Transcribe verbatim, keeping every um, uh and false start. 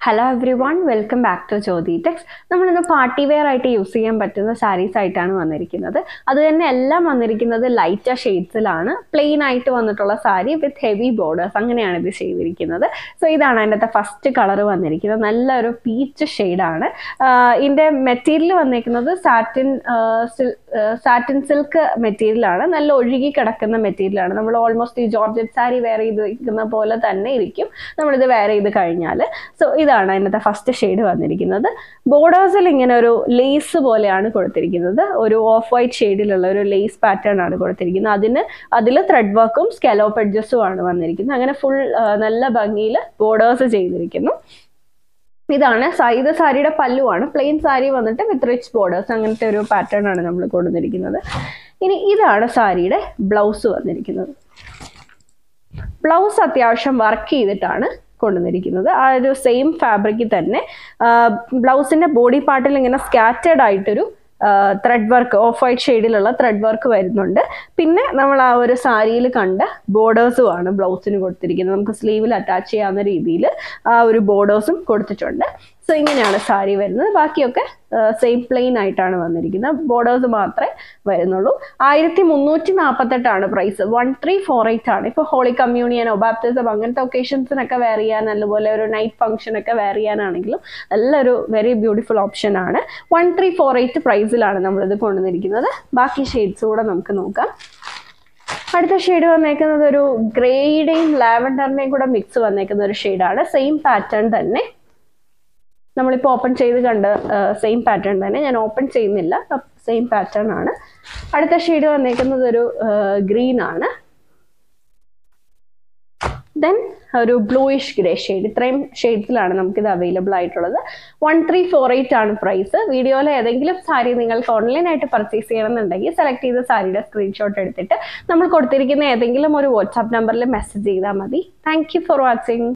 Hello everyone, welcome back to Jyothi Text. നമ്മൾ ഇന്ന് party wear ആയിട്ട് യൂസ് ചെയ്യാൻ പറ്റുന്ന സാരീസ് ആയിട്ടാണ് വന്നിരിക്കുന്നത്. അത് തന്നെ എല്ലാം വന്നിരിക്കുന്നത് ലൈറ്റർ ഷെയ്ഡ്സിലാണ്. പ്ലെയിൻ ആയിട്ട് വന്നിട്ടുള്ള സാരി വിത്ത് ഹെവി ബോർഡേഴ്സ്, അങ്ങനെയാണ് ഇത് ചെയ്തിരിക്കുന്നത്. സോ ഇതാണ് അതിൻ്റെ ഫസ്റ്റ് കളർ വന്നിരിക്കുന്നത്. നല്ലൊരു പീച്ച് ഷെയ്ഡാണ്. ഇതിൻ്റെ മെറ്റീരിയൽ വന്നിരിക്കുന്നത് സാറ്റിൻ സാറ്റിൻ സിൽക്ക് മെറ്റീരിയലാണ്. നല്ല ഒഴുകി കിടക്കുന്ന മെറ്റീരിയലാണ്. നമ്മൾ ഓൾമോസ്റ്റ് ഈ ജോർജറ്റ് സാരി വെയർ ചെയ്തിരിക്കുന്ന പോലെ തന്നെ ഇരിക്കും നമ്മളിത് വെയർ ചെയ്ത് കഴിഞ്ഞാൽ. സോ ഇതാണ് അതിനകത്തെ ഫസ്റ്റ് ഷെയ്ഡ് വന്നിരിക്കുന്നത്. ബോർഡേഴ്സിൽ ഇങ്ങനെ ഒരു ലേസ് പോലെയാണ് കൊടുത്തിരിക്കുന്നത്. ഒരു ഓഫ് വൈറ്റ് ഷെയ്ഡിലുള്ള ഒരു ലേസ് പാറ്റേൺ ആണ് കൊടുത്തിരിക്കുന്നത്. അതിന് അതിൽ ത്രെഡ് വർക്കും സ്കാലോപ്പ് എഡ്ജസും ആണ് വന്നിരിക്കുന്നത്. അങ്ങനെ ഫുൾ നല്ല ഭംഗിയിൽ ബോർഡേഴ്സ് ചെയ്തിരിക്കുന്നു. ഇതാണ് ഇത് സാരിയുടെ പല്ലുവാണ്. പ്ലെയിൻ സാരി വന്നിട്ട് വിത്ത് റിച്ച് ബോർഡേഴ്സ്, അങ്ങനത്തെ ഒരു പാറ്റേൺ ആണ് നമ്മൾ കൊടുത്തിരിക്കുന്നത്. ഇനി ഇതാണ് സാരിയുടെ ബ്ലൗസ് വന്നിരിക്കുന്നത്. ബ്ലൗസ് അത്യാവശ്യം വർക്ക് ചെയ്തിട്ടാണ് കൊണ്ടുവന്നിരിക്കുന്നത്. ആ ഒരു സെയിം ഫാബ്രിക്കിൽ തന്നെ ബ്ലൗസിന്റെ ബോഡി പാർട്ടിൽ ഇങ്ങനെ സ്കാറ്റേഡ് ആയിട്ടൊരു ത്രെഡ് വർക്ക്, ഓഫ് വൈറ്റ് ഷെയ്ഡിലുള്ള ത്രെഡ് വർക്ക് വരുന്നുണ്ട്. പിന്നെ നമ്മൾ ആ ഒരു സാരിയിൽ കണ്ട ബോർഡേഴ്സും ആണ് ബ്ലൗസിന് കൊടുത്തിരിക്കുന്നത്. നമുക്ക് സ്ലീവിൽ അറ്റാച്ച് ചെയ്യാവുന്ന രീതിയിൽ ആ ഒരു ബോർഡേഴ്സും കൊടുത്തിട്ടുണ്ട്. സോ ഇങ്ങനെയാണ് സാരി വരുന്നത്. ബാക്കിയൊക്കെ സെയിം പ്ലെയിൻ ആയിട്ടാണ് വന്നിരിക്കുന്നത്. ബോർഡേഴ്സ് മാത്രമേ വരുന്നുള്ളൂ. ആയിരത്തി മുന്നൂറ്റി നാൽപ്പത്തെട്ടാണ് price. One three four eight ആണ്. ഇപ്പോൾ ഹോളി കമ്മ്യൂണിയനോ ബാപ്റ്റിസം അങ്ങനത്തെ ഒക്കേഷൻസിനൊക്കെ വെയർ ചെയ്യാൻ, അതുപോലെ ഒരു നൈറ്റ് ഫംഗ്ഷനൊക്കെ വെയർ ചെയ്യാനാണെങ്കിലും നല്ലൊരു വെരി ബ്യൂട്ടിഫുൾ ഓപ്ഷൻ ആണ്. വൺ ത്രീ ഫോർ എയ്റ്റ് പ്രൈസിലാണ് നമ്മളിത് കൊണ്ടുവന്നിരിക്കുന്നത്. ബാക്കി ഷെയ്ഡ്സ് കൂടെ നമുക്ക് നോക്കാം. അടുത്ത ഷെയ്ഡ് വന്നേക്കുന്നത് ഒരു ഗ്രേയുടെയും ലാവൻഡറിന്റെയും കൂടെ മിക്സ് വന്നേക്കുന്ന ഒരു ഷെയ്ഡാണ്. സെയിം പാറ്റേൺ തന്നെ നമ്മളിപ്പോൾ ഓപ്പൺ ചെയ്ത് കണ്ട സെയിം പാറ്റേൺ തന്നെ. ഞാൻ ഓപ്പൺ ചെയ്യുന്നില്ല, സെയിം പാറ്റേൺ ആണ്. അടുത്ത ഷെയ്ഡ് വന്നേക്കുന്നത് ഒരു ഗ്രീൻ ആണ്. ദെൻ ഒരു ബ്ലൂയിഷ് ഗ്രേ ഷെയ്ഡ്. ഇത്രയും ഷെയ്ഡ്സിലാണ് നമുക്കിത് അവൈലബിൾ ആയിട്ടുള്ളത്. വൺ ത്രീ ഫോർ എയ്റ്റ് ആണ് പ്രൈസ്. വീഡിയോയിൽ ഏതെങ്കിലും സാരി നിങ്ങൾക്ക് ഓൺലൈനായിട്ട് പർച്ചേസ് ചെയ്യണമെന്നുണ്ടെങ്കിൽ സെലക്ട് ചെയ്ത സാരിയുടെ സ്ക്രീൻഷോട്ട് എടുത്തിട്ട് നമ്മൾ കൊടുത്തിരിക്കുന്ന ഏതെങ്കിലും ഒരു വാട്സാപ്പ് നമ്പറിൽ മെസ്സേജ് ചെയ്താൽ മതി. Thank you for watching.